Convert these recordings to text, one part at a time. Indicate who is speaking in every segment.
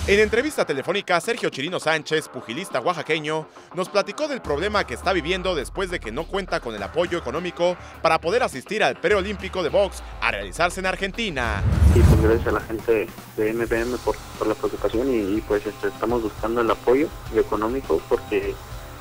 Speaker 1: En entrevista telefónica, Sergio Chirino Sánchez, pugilista oaxaqueño, nos platicó del problema que está viviendo después de que no cuenta con el apoyo económico para poder asistir al preolímpico de box a realizarse en Argentina.
Speaker 2: Y pues gracias a la gente de MBM por la preocupación y pues estamos buscando el apoyo económico porque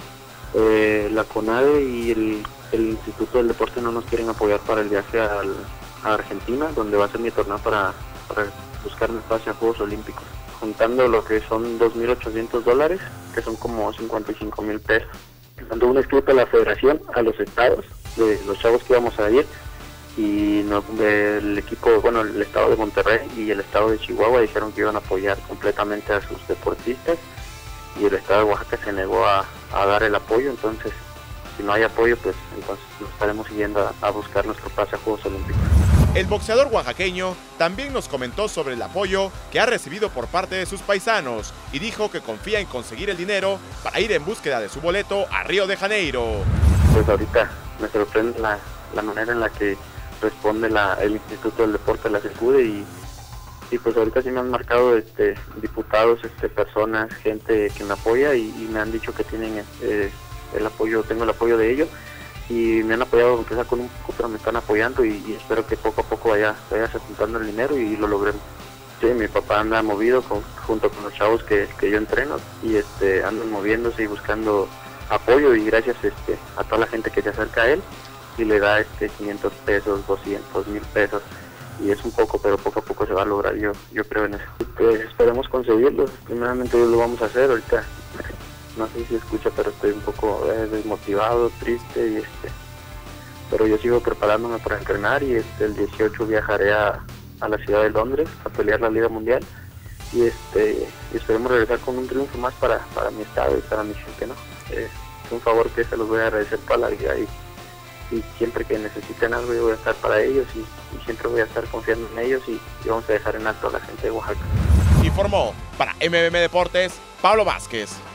Speaker 2: la CONADE y el Instituto del Deporte no nos quieren apoyar para el viaje a Argentina, donde va a ser mi torneo para buscar mi pase a Juegos Olímpicos. Juntando lo que son $2,800, que son como 55,000 pesos. Mandó un escrito a la federación, a los estados, de los chavos que íbamos a ir, y el equipo, bueno, el estado de Monterrey y el estado de Chihuahua dijeron que iban a apoyar completamente a sus deportistas, y el estado de Oaxaca se negó a dar el apoyo. Entonces, si no hay apoyo, pues entonces nos estaremos siguiendo a buscar nuestro pase a Juegos Olímpicos.
Speaker 1: El boxeador oaxaqueño también nos comentó sobre el apoyo que ha recibido por parte de sus paisanos y dijo que confía en conseguir el dinero para ir en búsqueda de su boleto a Río de Janeiro.
Speaker 2: Pues ahorita me sorprende la manera en la que responde el Instituto del Deporte, la SECUDE, y pues ahorita sí me han marcado diputados, personas, gente que me apoya y me han dicho que tienen el apoyo, tengo el apoyo de ellos. Y me han apoyado, aunque sea con un poco, pero me están apoyando y espero que poco a poco vaya juntando el dinero y lo logremos. Sí, mi papá anda movido junto con los chavos que yo entreno y andan moviéndose y buscando apoyo, y gracias a toda la gente que se acerca a él y le da 500 pesos, 200,000 pesos, y es un poco, pero poco a poco se va a lograr, yo creo en eso. Pues esperemos conseguirlo, primeramente lo vamos a hacer ahorita. No sé si escucha, pero estoy un poco desmotivado, triste, pero yo sigo preparándome para entrenar y el 18 viajaré a la ciudad de Londres a pelear la Liga Mundial y esperemos regresar con un triunfo más para mi estado y para mi gente, ¿no? Es un favor que se los voy a agradecer para la vida y siempre que necesiten algo yo voy a estar para ellos y siempre voy a estar confiando en ellos y vamos a dejar en alto a la gente de Oaxaca.
Speaker 1: Informó para MBM Deportes, Pablo Vázquez.